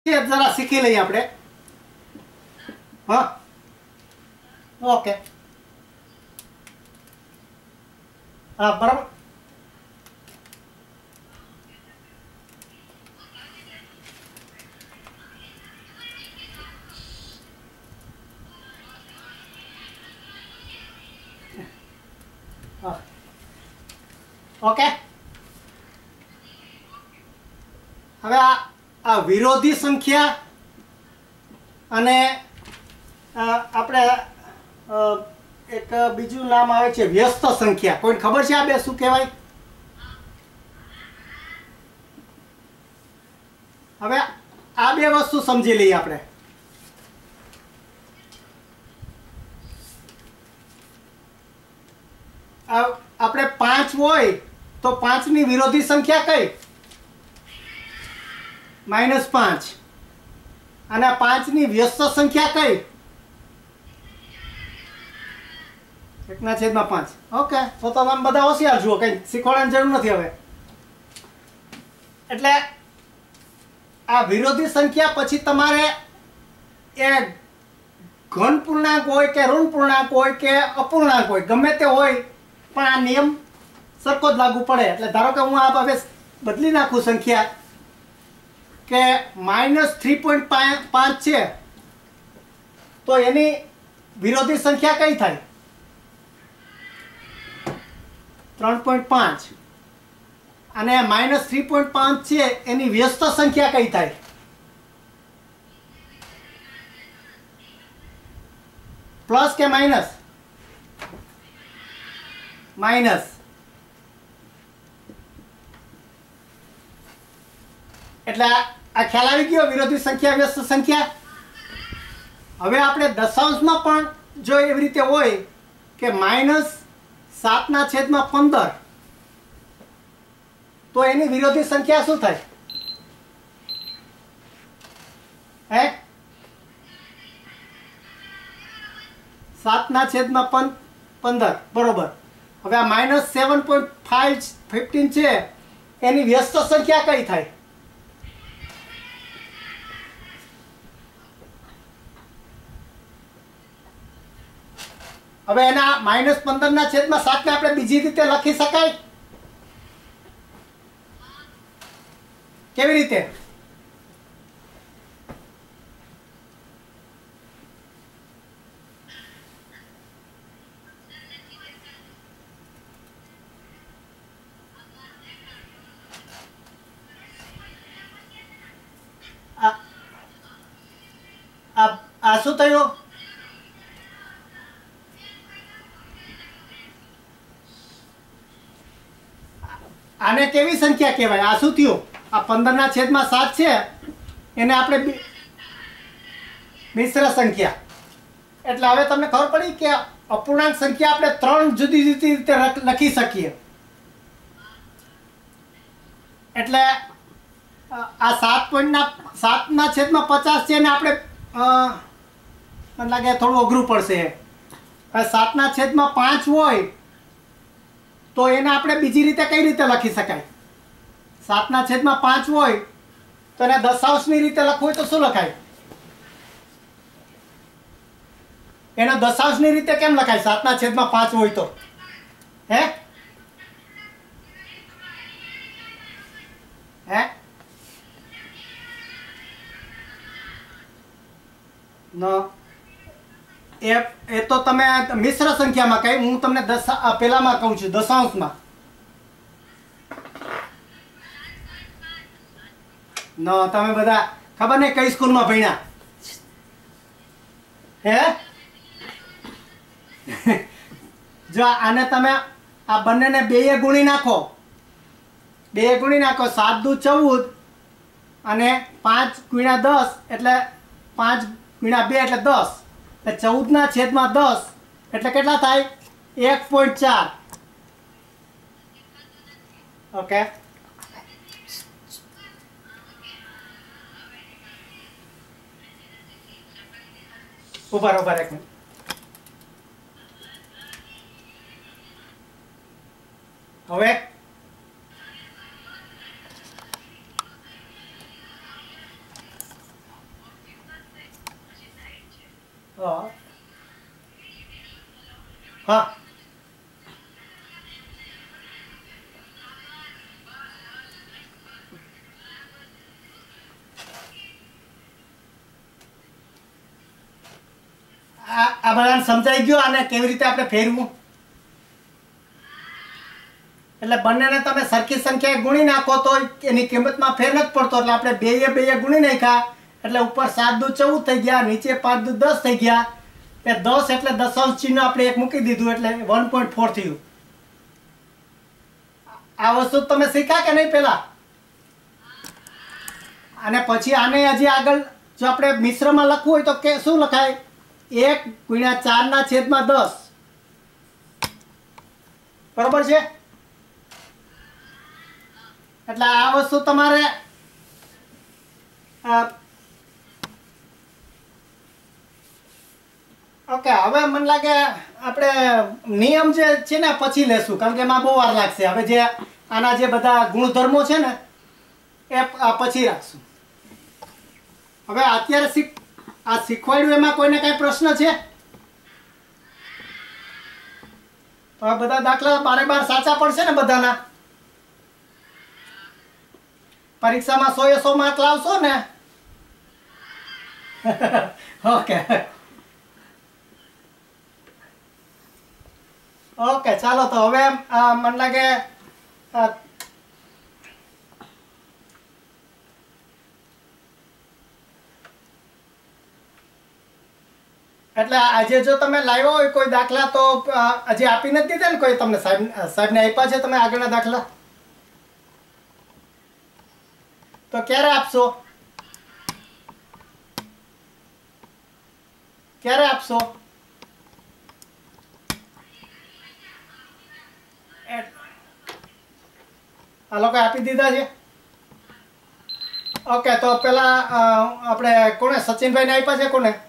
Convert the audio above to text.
जरा सीखी लઈએ આપણે. हाँ ओके हाँ बराबर. ओके હવે આ વિરોધી સંખ્યા અને આપણે એક બીજું નામ આવે છે વ્યસ્ત સંખ્યા. કોઈ ખબર છે આ બે શું કહેવાય? હવે આ બે વસ્તુ સમજી લઈએ આપણે. આપણે 5 હોય તો 5 ની વિરોધી સંખ્યા કઈ? -5. અને 5 ની વ્યસ્ત સંખ્યા કઈ? 1/5. ઓકે તો તમે બધા હોશિયાર જુઓ, કઈ શીખવાડવાની જરૂર નથી હવે. એટલે આ વિરોધી સંખ્યા પછી તમારે એ ઘન પૂર્ણાંક હોય કે ઋણ પૂર્ણાંક હોય કે અપૂર્ણાંક હોય, ગમે તે હોય, પણ આ નિયમ સરખો જ લાગુ પડે. એટલે ધારો કે હું આ હવે બદલી નાખું સંખ્યા કે -3.5 છે, તો એની વિરોધી સંખ્યા કઈ થાય? 3.5. અને -3.5 છે એની વ્યસ્ત સંખ્યા કઈ થાય? પ્લસ કે માઇનસ? માઇનસ. એટલે આ ખ્યાલ આવી ગયો વિરોધી સંખ્યા વ્યસ્ત સંખ્યા. હવે આપણે દશાંશમાં પણ જો એવી રીતે હોય કે -7/15, તો એની વિરોધી સંખ્યા શું થાય? હે 7/15 બરોબર. હવે આ -7.15 છે એની વ્યસ્ત સંખ્યા કઈ થાય? હવે એના -15/7 ને આપણે બીજી રીતે લખી શકાય? કેવી રીતે? આ શું થયું? આને કેવી સંખ્યા કહેવાય? આ શું થયું? આ 15/7 છે એને આપણે મિશ્ર સંખ્યા. એટલે હવે તમને ખબર પડી કે અપૂર્ણાંક સંખ્યા આપણે 3 જુદી જુદી રીતે લખી શકીએ. એટલે આ 7/50 છે ને આપણે મને લાગે થોડું અઘરું પડશે. 7/5 હોય તો એને આપણે બીજી રીતે કઈ રીતે લખી શકાય? 7/5 હોય તો એને દશાંશની રીતે લખવું હોય તો શું લખાય? એને દશાંશની રીતે કેમ લખાય? 7/5 હોય તો હે હે નો એ તો તમે મિશ્ર સંખ્યામાં કઈ, હું તમને પેલામાં કહું છું દશાંશમાં. નો તમે બધા ખબર નહીં કઈ સ્કૂલમાં ભણ્યા હે? જો આને તમે આ બંનેને 2 ગુણી નાખો, 2 ગુણી નાખો, 7 દુ 14 અને 5 × 10 એટલે 5 × 2 એટલે 10. 14/10 એટલે કેટલા થાય? 1.4. ઓકે ઉભા એક મિનિટ. હવે હા હા આ બધાને સમજાઈ ગયો અને કેવી રીતે આપણે ફેરવું? એટલે બંનેને તમે સરખી સંખ્યાએ ગુણી નાખો તો એની કિંમતમાં ફેર નથી પડતો. એટલે આપણે બેય ગુણી નાખ્યા એટલે ઉપર 7 દુ 14 થઈ ગયા, નીચે 5 દુ 10 થઈ ગયા. એ 10 એટલે દશાંશ ચિહ્ન આપણે એક મૂકી દીધું એટલે 1.4 થયું. આ વસ્તુ તમે શીખ્યા કે નહીં પેલા? અને પછી આને હજી આગળ જો આપણે મિશ્રમાં લખવું હોય તો કે શું લખાય? 1 ગુણ્યા 4 ના છેદમાં 10. બરોબર છે? એટલે આ વસ્તુ તમારે ઓકે. હવે મને લાગે આપણે નિયમ જે છે ને પછી લેશું, કારણ કે એમાં બહુ વાર લાગશે. હવે જે આના જે બધા ગુણધર્મો છે ને એ પછી રાખશું. હવે અત્યારે આ શીખવાડ્યું એમાં કોઈને કઈ પ્રશ્ન છે? તો આ બધા દાખલા બારે સાચા પડશે ને બધાના? પરીક્ષામાં 100 એ 100 માર્ક લાવશો ને? ઓકે ઓકે, ચાલો તો હવે મને લાગે એટલે આજે જો તમે લાવ્યા હોય કોઈ દાખલા તો હજી આપી નથી દીધા ને કોઈ તમને? સાહેબને આપ્યા છે તમે આગળના દાખલા? તો ક્યારે આપશો? ક્યારે આપશો? આ લોકો આપી દીધા છે? ઓકે, તો પેલા આપણે કોને? સચિનભાઈને આપ્યા છે? કોને?